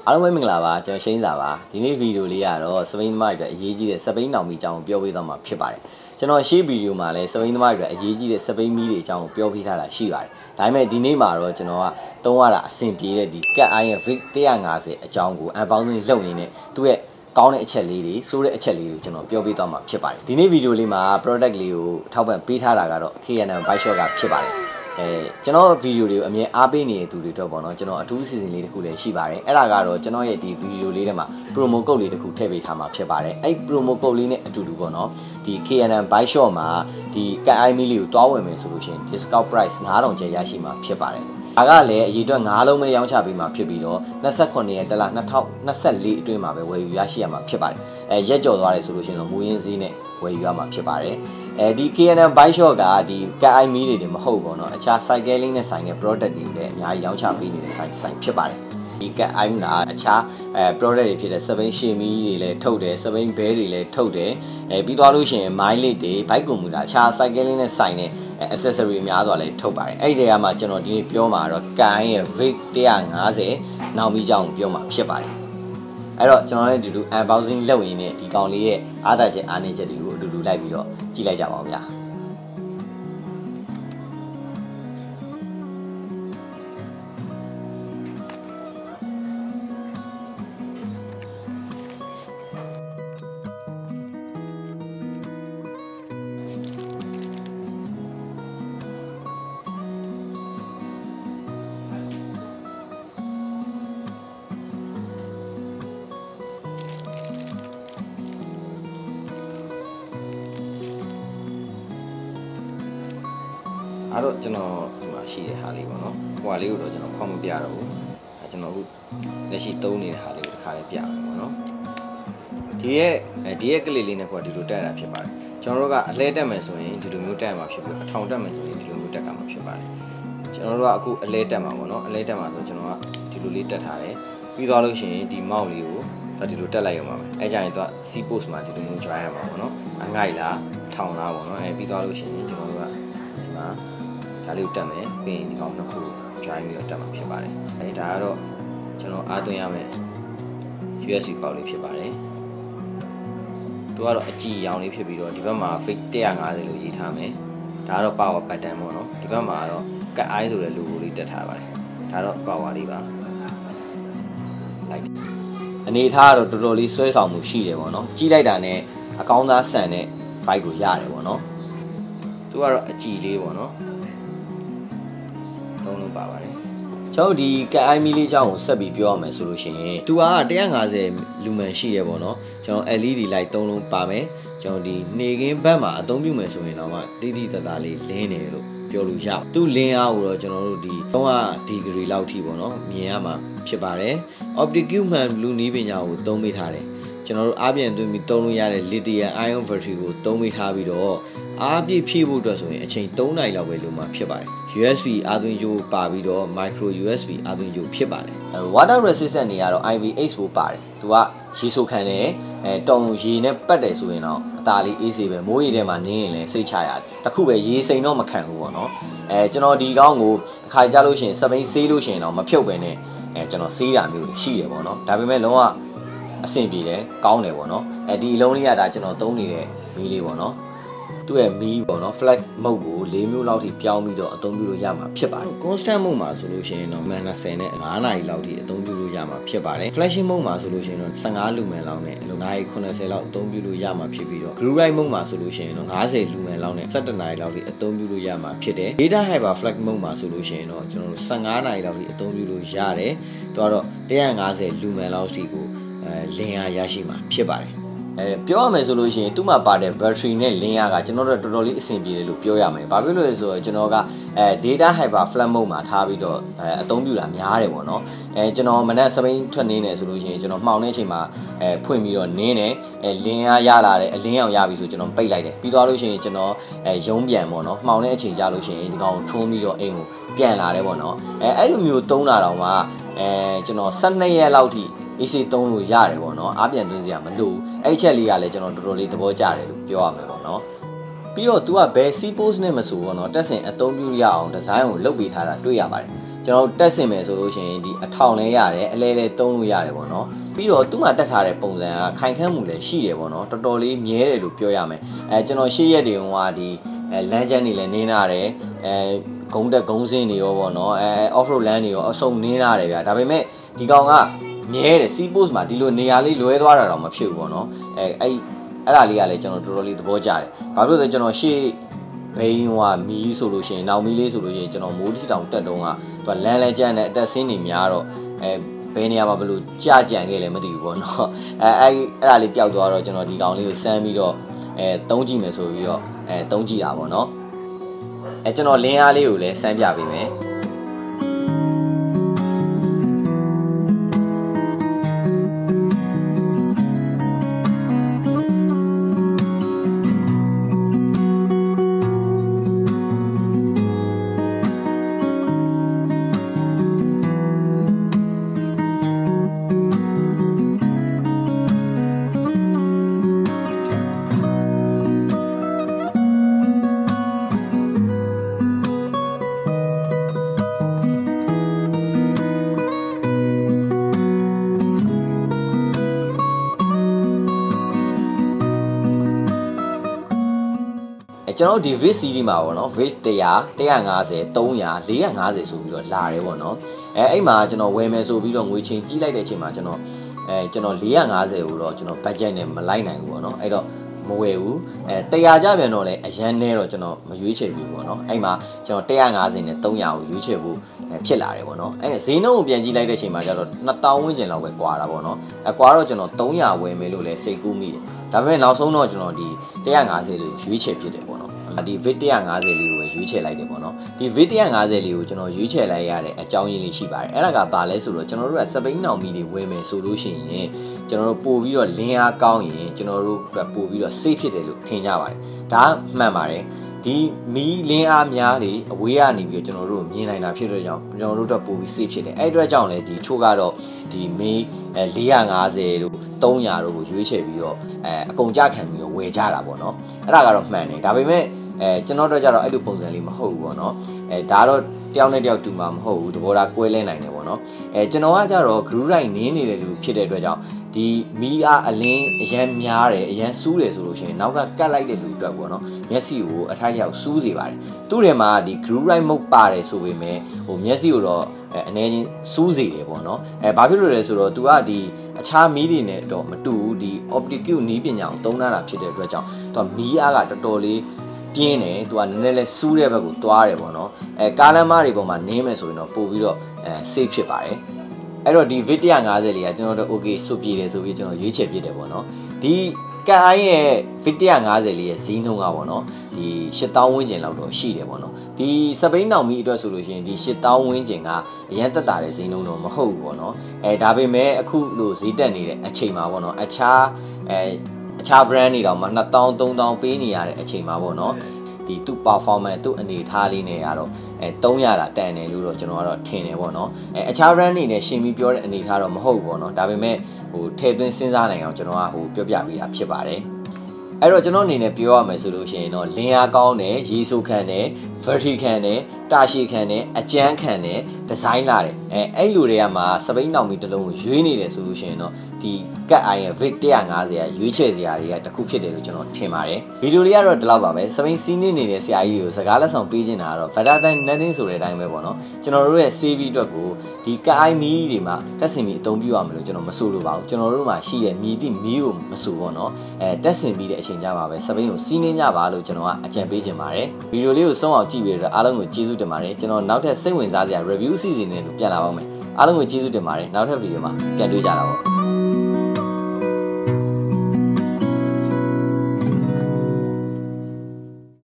အားလုံးပဲမင်္ဂလာပါကျွန်တော်ရှိန်းစာပါဒီနေ့ဗီဒီယိုလေးကတော့စပိန်သမားတွေအတွက်အရေးကြီးတဲ့စပိန်နောင်မီအကြောင်းကိုပြောပြသွားမှာဖြစ်ပါတယ်ကျွန်တော်ရှေ့ဗီဒီယိုမှာလည်းစပိန်သမားတွေအတွက်အရေးကြီးတဲ့စပိန်မီတွေအကြောင်းကိုပြောပြထားတာရှိပါတယ်ဒါပေမဲ့ဒီနေ့မှာတော့ကျွန်တော်ကသုံးရတာအဆင်ပြေတဲ့ဒီ Cat Eye ရဲ့ Vic 150အကြောင်းကို unboxing လုပ်ရင်းနဲ့သူ့ရဲ့ကောင်းတဲ့အချက်လေးတွေစိုးတဲ့အချက်လေးတွေကျွန်တော်ပြောပြသွားမှာဖြစ်ပါတယ်ဒီနေ့ဗီဒီယိုလေးမှာ product လေးကိုထောက်ပံ့ပေးထားတာကတော့ K&M Bike Shop ကဖြစ်ပါတယ်ကျွန်တော်ဗီဒီယိုတွေကိုအမြင်အားပေးနေတဲ့သူတွေတော့ပေါ့နော်ကျွန်တော်အထူးအစီအစဉ်လေးတစ်ခုလည်းရှိပါတယ်အဲ့ဒါကတော့ကျွန်တော်ရဲ့ဒီဗီဒီယိုလေးထဲမှာ promo code လေးတစ်ခုထည့်ပေးထားမှာဖြစ်ပါတယ်အဲ့ promo code လေးနဲ့အတူတူပေါ့နော်ဒီ K&M Bike Shop မှာဒီ Cat Eye မီလေးကိုတွားဝင်မယ်ဆိုလို့ရှိရင် discount price 9000ကျပ်ရရှိမှာဖြစ်ပါတယ်ဒါကလည်းအရေးအတွက်9လုံးပဲရောင်းချပေးမှာဖြစ်ပြီးတော့29ရက်တလ2024အတွင်းမှာပဲဝယ်ယူရရှိရမှာဖြစ်ပါတယ်ရက်ကြော်သွားတယ်ဆိုလို့ရှိရင်တော့မူရင်းဈေးနဲ့ဝယ်ယူရမှာဖြစ်ပါတယ်ဒီ K&M Bike Shop ကဒီ Cat Eye မီတွေမဟုတ်ပေါ့နော်အခြား cycling နဲ့ဆိုင်တဲ့ product တွေလည်းအများကြီးရောင်းချပေးနေတဲ့ဆိုင်ဖြစ်ပါတယ်ဒီ Cat Eye ကအခြားproduct တွေဖြစ်တဲ့ Spain ရှေ့မီတွေလည်းထုတ်တယ် Spain Bear တွေလည်းထုတ်တယ်ပြီးသွားလို့ရှိရင် mileage တွေ bike commuter အခြား cycling နဲ့ဆိုင်တဲ့ accessory အများစွာလည်းထုတ်ပါတယ်အဲ့ဒီထဲမှာကျွန်တော်ဒီနေ့ပြောမှာတော့ Cat Eye ရဲ့ Vic 150နောက်ပြီးကြောင်းပြောမှာဖြစ်ပါတယ်အဲ့တော့ကျွန်တော်လည်းဒီလို unboxing လုပ်ရင်းနဲ့ဒီကောင်လေးရဲ့အားသာချက်အားနည်းချက်တွေကိုအတူတူလိုက်ပြီးတော့ကြည့်လိုက်ကြပါဦးဗျာအဲ့တော့ကျွန်တော်ဒီမှာရှိတဲ့ဟာလေးပေါ့နော်ဟိုဟာလေးကိုတော့ကျွန်တော်ဖောက်မပြတော့ဘူးအဲကျွန်တော်အခုလက်ရှိသုံးနေတဲ့ဟာလေးကိုတစ်ခါလေးပြမယ်ပေါ့နော်ဒီရဲ့ကလေးလေးနဲ့ကွာဒီလိုတက်ရတာဖြစ်ပါတယ်ကျွန်တော်တို့ကအလဲတက်မယ်ဆိုရင်ဒီလိုမျိုးတက်ရမှာဖြစ်ပြီးအထောင်တက်မယ်ဆိုရင်ဒီလိုမျိုးတက်ကမှာဖြစ်ပါတယ်ကျွန်တော်တို့ကအခုအလဲတက်မှာပေါ့နော်အလဲတက်မှာဆိုကျွန်တော်ကဒီလိုလေးတက်ထားတယ်ပြီးသွားလို့ရှိရင်ဒီမောက်လေးကိုဒီလိုတက်လိုက်ရမှာပဲအဲကြရင်သူက C post မှာဒီလိုမျိုး join ရမှာပေါ့နော်အငိုက်လားထောင်လားပေါ့နော်အဲပြီးသွားလို့ရှိရင်ကျွန်တော်တို့ကဒီမှာဒါလေးကိုတက်မယ်ပြီးရင်ဒီကောင်နှစ်ခု join ပြီးတော့တက်မှာဖြစ်ပါတယ်အဲဒါကတော့ကျွန်တော်အားသွင်းရမယ် USB ပေါက်လေးဖြစ်ပါတယ်သူကတော့အကြည်ရောင်လေးဖြစ်ပြီးတော့ဒီဘက်မှာ Vic 150လို့ရေးထားမယ်ဒါကတော့ power button ပေါ့နော်ဒီဘက်မှာတော့ Cat Eye ဆိုတဲ့ logo လေးတက်ထားပါတယ်ဒါတော့ power လေးပါလိုက်အနေထားကတော့တော်တော်လေးဆွဲဆောင်မှုရှိတယ်ပေါ့နော်ကြီးလိုက်တာနဲ့အကောင်းသားဆန်တဲ့ bike ကိုရတယ်ပေါ့နော်သူကတော့အကြည်လေးပေါ့နော်သုံးလို့ပါပါတယ်ကျွန်တော်ဒီ Cat Eye မီလေးအကြောင်းကိုဆက်ပြီးပြောရမယ်ဆိုလို့ရှိရင်သူက150လူမှန်ရှိရပေါ့နော်ကျွန်တော် LED light 3လုံးပါမယ်ကျွန်တော်ဒီနေကင်းဘက်မှာအသုံးပြုမယ်ဆိုရင်တော့တိတိတသားလေးလင်းတယ်လို့ပြောလို့ရသူ့လင်းအားကိုတော့ကျွန်တော်တို့ဒီ300ဒီဂရီလောက်ထိပေါ့နော်မြင်ရမှာဖြစ်ပါတယ် Optic Man Blue နီးပညာကိုသုံးပေးထားတယ်ကျွန်တော်တို့အားပြန်သွင်းပြီးသုံးလို့ရတဲ့ lithium ion battery ကိုသုံးပေးထားပြီးတော့အားပြည့်ဖြည့်ဖို့အတွက်ဆိုရင်အချိန်3နာရီလောက်ပဲလိုမှာဖြစ်ပါတယ် USB အားသွင်းကြိုးပါပြီးတော့ micro USB အားသွင်းကြိုးဖြစ်ပါတယ် water resistant တွေကတော့ IVX ကိုပါတယ်သူကရေဆိုးခံတယ်တုံရေနဲ့ပတ်တယ်ဆိုရင်တော့အသာလေးအေးစေပဲမိုးရေထဲမှာနင်းရင်လည်းစိတ်ချရတယ်တခုပဲရေစိမ်တော့မခံဘူးပေါ့နော်ကျွန်တော်ဒီကောင်းကိုအခါကြလို့ရှိရင်စပိန်ဆေးလို့ရှိရင်တော့မဖြုတ်ပဲနဲ့ကျွန်တော်ဆေးတာမျိုးရှိတယ်ပေါ့နော်ဒါပေမဲ့လုံးဝအဆင်ပြေတယ်ကောင်းတယ်ပေါ့နော်ဒီအလုံးလေးကဒါကျွန်တော်သုံးနေတဲ့မီးလေးပေါ့နော်သူ့ရဲ့မီးပေါ့နော် flat mode ကို4မျိုးလောက်ထိပြောင်းပြီးတော့အသုံးပြုလို့ရမှာဖြစ်ပါတယ် constant mode မှာဆိုလို့ရှိရင်တော့20နဲ့9နာရီလောက်ထိအသုံးပြုလို့ရမှာဖြစ်ပါတယ် flashing mode မှာဆိုလို့ရှိရင်တော့15လူမှန်လောက်နဲ့လူနာရီ80လောက်အသုံးပြုလို့ရမှာဖြစ်ပြီးတော့ group ride mode မှာဆိုလို့ရှိရင်တော့50လူမှန်လောက်နဲ့17နာရီလောက်ထိအသုံးပြုလို့ရမှာဖြစ်တယ် data hyper flat mode မှာဆိုလို့ရှိရင်တော့ကျွန်တော်တို့15နာရီလောက်ထိအသုံးပြုလို့ရတယ်သူကတော့150လူမှန်လောက်ထိကိုလင်းအားရရှိမှာဖြစ်ပါတယ်ပြောရမယ်ဆိုလို့ရှိရင်သူ့မှာပါတဲ့ battery နဲ့လင်းအားကကျွန်တော်တို့တော်တော်လေးအဆင်ပြေတယ်လို့ပြောရမယ်။ဘာဖြစ်လို့လဲဆိုတော့ကျွန်တော်ကdata hyper flat mode မှာထားပြီးတော့အသုံးပြုတာများတယ်ပေါ့နော်။ကျွန်တော်မနက်စပိန်ထွက်နေတယ်ဆိုလို့ရှိရင်ကျွန်တော်မှောင်တဲ့အချိန်မှာဖွင့်ပြီးတော့နင်းတယ်လင်းအားရလာတယ်အလင်းအောင်ရပြီဆိုကျွန်တော်ပိတ်လိုက်တယ်။ပြီးသွားလို့ရှိရင်ကျွန်တော်ရုံးပြန်ပေါ့နော်။မှောင်တဲ့အချိန်ကြာလို့ရှိရင်ဒီကောင်ထုံးပြီးတော့အိမ်ကိုပြန်လာတယ်ပေါ့နော်။အဲ့လိုမျိုးသုံးတာတော့မှကျွန်တော်12ရက်လောက်ထိ AC သုံးလို့ရတယ်ပေါ့နော်အားပြန်သွင်းစရာမလိုအဲ့ချက်လေးကလည်းကျွန်တော်တော်တော်လေးသဘောကျတယ်လို့ပြောရမှာပေါ့နော်ပြီးတော့ तू ကဘယ် C post နဲ့မဆိုပေါ့နော်တက်ဆင်အသုံးပြုရအောင်ဒီဇိုင်းကိုလုပ်ပေးထားတာတွေ့ရပါတယ်ကျွန်တော်တက်စင်မယ်ဆိုလို့ရှိရင်ဒီအထောင်လဲရတယ်အလဲလဲသုံးလို့ရတယ်ပေါ့နော်ပြီးတော့သူ့မှာတက်ထားတဲ့ပုံစံကခိုင်ခန့်မှုလည်းရှိတယ်ပေါ့နော်တော်တော်လေးမြဲတယ်လို့ပြောရမယ်ကျွန်တော်ရှေ့ရက်တွေကဒီလမ်းကျန်းတွေလည်းနင်းရတယ်ဂုံတက်ဂုံစင်းတွေရောပေါ့နော်off road land တွေရောအစုံနင်းရတယ်ဗျာဒါပေမဲ့ဒီကောင်ကမြဲတယ် sea post မှာဒီလိုနေရာလေးလွဲသွားတာတော့မဖြစ်ဘူးပေါ့နော်အဲ့ဒါလေးကလည်းကျွန်တော်တော်တော်လေးသဘောကျတယ်ဘာလို့လဲဆိုတော့ကျွန်တော်ရှေ့ဘိန်းဟိုမီးဆိုလို့ရှိရင်နောက်မီးလေးဆိုလို့ရှိရင်ကျွန်တော်မိုးထီတောင်တက်တုံးကသူကလမ်းလဲကျန်းတဲ့အတက်ဆင်းနေများတော့ဘယ်နေရာမှာဘလို့ကြာကြံခဲ့လဲမသိဘူးပေါ့နော်အဲ့ဒါလေးပျောက်သွားတော့ကျွန်တော်ဒီကောင်လေးကိုစမ်းပြီးတော့သုံးကြည့်မယ်ဆိုပြီးတော့သုံးကြည့်တာပေါ့နော်ကျွန်တော်လင်းအားလေးကိုလည်းစမ်းပြပေးမယ်ကျွန်တော်ဒီ vid series မှာပေါ့နော် vid 100 150 300 450ဆိုပြီးတော့လာတယ်ပေါ့နော်အဲ့မှာကျွန်တော်ဝယ်မယ်ဆိုပြီးတော့ငွေချင်းကြီးလိုက်တဲ့အချိန်မှာကျွန်တော်450ကိုတော့ကျွန်တော် budget နဲ့မလိုက်နိုင်ဘူးပေါ့နော်အဲ့တော့မဝယ်ဘူး100ကြပြန်တော့လဲအရန်နဲတော့ကျွန်တော်မရွေးချယ်ဘူးပေါ့နော်အဲ့မှာကျွန်တော်150နဲ့300ကိုရွေးချယ်ဖို့ဖြစ်လာတယ်ပေါ့နော်အဲ့ဈေးနှုန်းကိုပြန်ကြည့်လိုက်တဲ့အချိန်မှာကျတော့2000ဝန်းကျင်လောက်ပဲကွာတာပေါ့နော်ကွာတော့ကျွန်တော်300ဝယ်မယ်လို့လဲစိတ်ကူးမိတယ်ဒါပေမဲ့နောက်ဆုံးတော့ကျွန်တော်ဒီ150လေးရွေးချယ်ဖြစ်တယ်ပေါ့နော်ဒီ vid 150လေးကိုပဲရွေးချယ်လိုက်တယ်ပေါ့နော်ဒီ vid 150လေးကိုကျွန်တော်ရွေးချယ်လိုက်ရတဲ့အကြောင်းရင်းလေးရှိပါတယ်အဲ့ဒါကဘာလဲဆိုတော့ကျွန်တော်တို့ကစပိန်နောင်မီတွေဝယ်မယ်ဆိုလို့ရှိရင်ကျွန်တော်တို့ပို့ပြီးတော့လင်းအားကောင်းရင်ကျွန်တော်တို့ပို့ပြီးတော့ safe ဖြစ်တယ်လို့ထင်ကြပါတယ်ဒါမှန်ပါတယ်ဒီမီလင်းအားများလေအဝေးကနေပြီးတော့ကျွန်တော်တို့မြင်နိုင်တာဖြစ်တဲ့ကြောင့်ကျွန်တော်တို့တော့ပို့ပြီး safe ဖြစ်တယ်အဲ့အတွက်ကြောင့်လည်းဒီချို့ကတော့ဒီမီ450တို့300တို့ကိုရွေးချယ်ပြီးတော့အကုန်ကြခံပြီးတော့ဝယ်ကြတာပေါ့နော်အဲ့ဒါကတော့မှန်တယ်ဒါပေမဲ့ကျွန်တော်တို့ကြတော့အဲ့လိုပုံစံလေးမဟုတ်ဘူးပေါ့နော်ဒါတော့တယောက်နဲ့တယောက်တူမှာမဟုတ်ဘူးတဘောတာကွဲလဲနိုင်တယ်ပေါ့နော်ကျွန်တော်ကကြတော့ group right နင်းနေတဲ့လူဖြစ်တဲ့အတွက်ကြောင့်ဒီမီးအားအလင်းအရန်များတယ်အရန်စူးတယ်ဆိုလို့ရှိရင်နောက်ကကတ်လိုက်တဲ့လူအတွက်ပေါ့နော်မျက်စိကိုအထိုက်ရောက်စူးစေပါတယ်သူ့ထဲမှာဒီ group right မုတ်ပါတယ်ဆိုပေမဲ့ဟိုမျက်စိကိုတော့အနေချင်းစူးစေတယ်ပေါ့နော်ဘာဖြစ်လို့လဲဆိုတော့ तू ကဒီအခြားမီးတွေနဲ့တော့မတူဘူးဒီ optical နီးပညာကိုသုံးတာဖြစ်တဲ့အတွက်ကြောင့် तू မီးအားကတော်တော်လေးပြင်းတယ် तू ကနည်းနည်းလဲစူးတဲ့ဘက်ကိုသွားတယ်ပေါ့နော်ကားလမ်းမတွေပေါ်မှာနင်းမယ်ဆိုရင်တော့ပို့ပြီးတော့safe ဖြစ်ပါတယ်အဲ့တော့ဒီ vid 150လေးကကျွန်တော်တို့ okay စွပြေတယ်ဆိုပြီးကျွန်တော်ရွေးချယ်ပြစ်တယ်ပေါ့နော်ဒီကအိုင်းရဲ့ vid 150လေးရဲ့ဈေးနှုန်းကပေါ့နော်ဒီ8000ဝန်းကျင်လောက်တော့ရှိတယ်ပေါ့နော်ဒီစပိန်နောင်မီအတွက်ဆိုလို့ရှိရင်ဒီ8000ဝန်းကျင်ကအရန်တက်တာတဲ့ဈေးနှုန်းတော့မဟုတ်ဘူးပေါ့နော်ဒါပေမဲ့အခုလို့ဈေးတက်နေတဲ့အချိန်မှာပေါ့နော်အခြား brand တွေတော့မှ2000 3000ပေးနေရတဲ့အချိန်မှာပေါ့နော်ဒီသူ့ performance သူ့အနေထားလေးနဲ့ကတော့300တာတန်တယ်လို့တော့ကျွန်တော်ကတော့ထင်တယ်ပေါ့နော်အခြား brand တွေနဲ့ရှင်ပြီးပြောတဲ့အနေထားတော့မဟုတ်ဘူးပေါ့နော်ဒါပေမဲ့ဟိုထည့်သွင်းစဉ်းစားနိုင်အောင်ကျွန်တော်ကဟိုပြောပြပေးတာဖြစ်ပါတယ်အဲ့တော့ကျွန်တော်အနေနဲ့ပြောရမယ်ဆိုလို့ရှိရင်တော့လင်းအားကောင်းတယ်ရေဆိုးခံတယ် vertical ခံတယ်တာရှည်ခံတယ်အကျန်းခံတယ်ဒီဇိုင်းလာတယ်အဲ့လိုတွေကမှစပိန်နောင်မီတစ်လုံးကိုရွေးနေတယ်ဆိုလို့ရှိရင်တော့ဒီကတ်အိုင်ရဲ့ vid 150ကရွေးချယ်စရာတွေကတခုဖြစ်တယ်လို့ကျွန်တော်ထင်ပါတယ်ဗီဒီယိုလေးကတော့ဒီလောက်ပါပဲစပိန်စီးနေတဲ့ဆရာကြီးတွေကိုစကားလက်ဆောင်ပေးနေတာကတော့ better than nothing ဆိုတဲ့အတိုင်းပဲပေါ့နော်ကျွန်တော်တို့ရဲ့ CV အတွက်ကိုဒီကတ်အိုင်မီတွေမှာတက်ဆင်ပြီးအသုံးပြုရမယ်လို့ကျွန်တော်မဆိုလိုပါဘူးကျွန်တော်တို့မှာရှိတဲ့မီတိမီကိုမဆိုပေါ့နော်တက်ဆင်ပြီးတဲ့အချိန်ကြမှာပဲစပိန်ကိုစီးနေကြပါလို့ကျွန်တော်ကအကြံပေးချင်ပါတယ်ဗီဒီယိုလေးကိုဆုံးအောင်ကြည့်ပြီးတော့အားလုံးကိုကျေးဇူးတင်ပါတယ်ကျွန်တော်နောက်ထပ်စိတ်ဝင်စားစရာ review စီစဉ်နေလို့ပြန်လာပါမယ်အားလုံးကိုကျေးဇူးတင်ပါတယ်နောက်ထပ်ဗီဒီယိုမှာပြန်တွေ့ကြတာပေါ့